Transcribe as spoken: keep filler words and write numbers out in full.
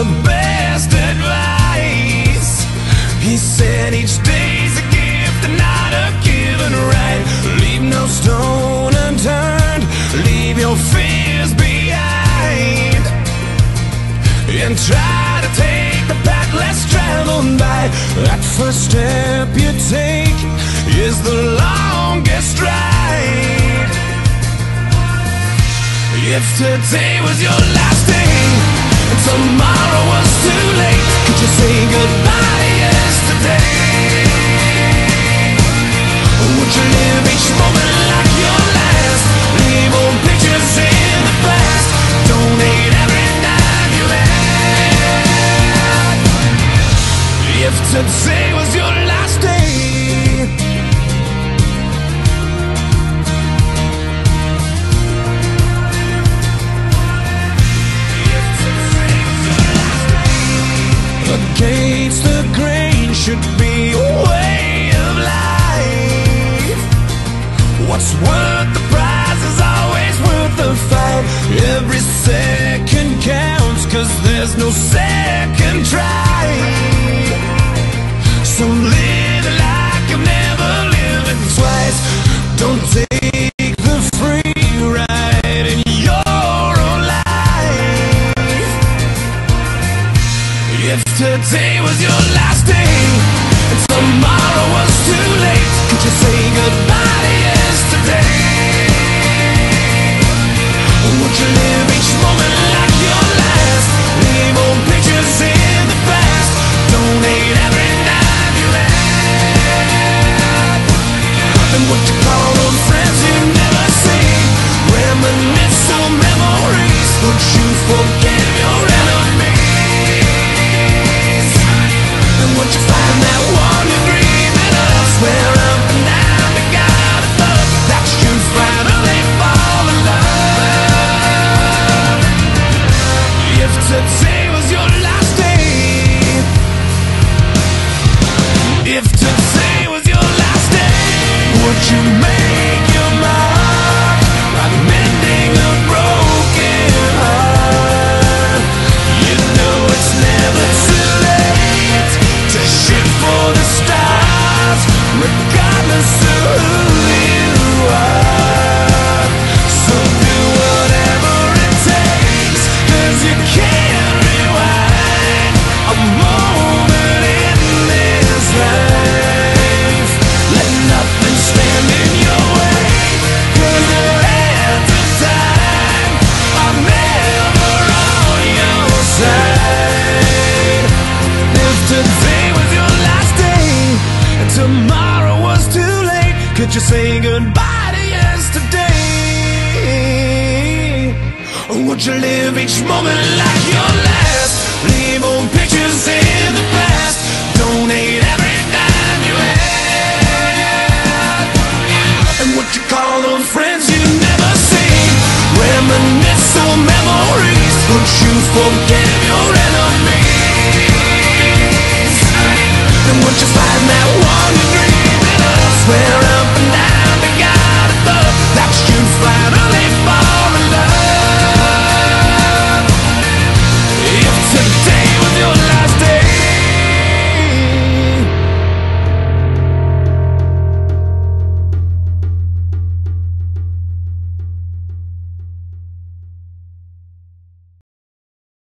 best advice. He said each day's a gift and not a given right. Leave no stone unturned, leave your fears behind, and try to take the path less traveled by. That first step you take is the longest ride. If today was your last day and tomorrow was too late, could you say goodbye to yesterday? Would you live each moment like your last? Leave old pictures in the past. Donate every dime you had. If today was your last day, against the grain should be a way of life. What's worth the prize is always worth the fight. Every second counts, cause there's no second try. So live it like you've never lived it twice. Don't take the free ride in your own life. If today was your last day and tomorrow was too late, could you say goodbye to yesterday? Would you live each moment like your last? Leave old pictures in the past. Donate every dime you had. And would you call those friends you never see? Reminisce on memories. Would you forgive your enemies? And would you find that one degree in us, where up and down to God above? That's you finally fall in love. If today was your last day, if today was your last day, would you make your mark by mending a broken heart? You know it's never too late to shoot for the stars, regardless of who you are. So do whatever it takes, cause you can't rewind a moment in this life. Let nothing stand in your way, cause the hands of time are never on your side. If today was your last day and tomorrow was too late, could you say goodbye to yesterday? Or would you live each moment like your last? Leave old pictures in the past. Donate every dime you had. And would you call those friends you never see? Reminisce on memories. Would you forgive your enemies? And would you find that one dream in us, where